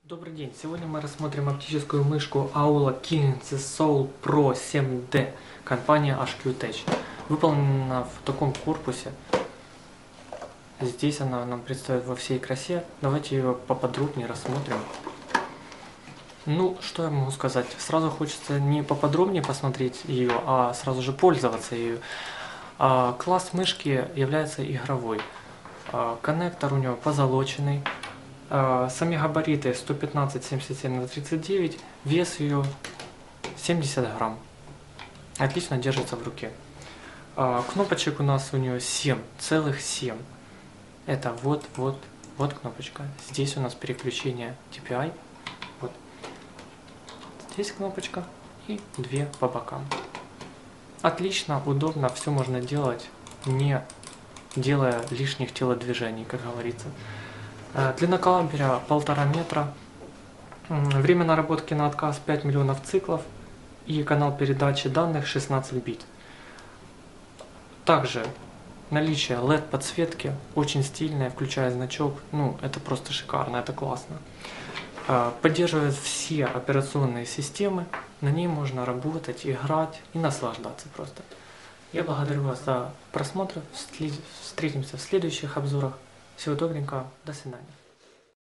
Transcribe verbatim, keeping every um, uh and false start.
Добрый день! Сегодня мы рассмотрим оптическую мышку Aula Kinesis Soul Pro семь дэ, компания эйч кью Tech. Выполнена в таком корпусе. Здесь она нам представит во всей красе. Давайте ее поподробнее рассмотрим. Ну, что я могу сказать? Сразу хочется не поподробнее посмотреть ее, а сразу же пользоваться ею. А, класс мышки является игровой. А, коннектор у него позолоченный. Сами габариты сто пятнадцать семьдесят семь на тридцать девять, вес ее семьдесят грамм. Отлично держится в руке. Кнопочек у нас у нее семь, целых семь. Это вот, вот, вот кнопочка. Здесь у нас переключение ди пи ай. Вот. Здесь кнопочка и две по бокам. Отлично, удобно, все можно делать, не делая лишних телодвижений, как говорится. Длина кабеля полтора метра, время наработки на отказ пять миллионов циклов и канал передачи данных шестнадцать бит. Также наличие эл и ди подсветки, очень стильная, включая значок, ну это просто шикарно, это классно. Поддерживает все операционные системы, на ней можно работать, играть и наслаждаться просто. Я благодарю вас за просмотр, встретимся в следующих обзорах. Всего добренького, до свидания.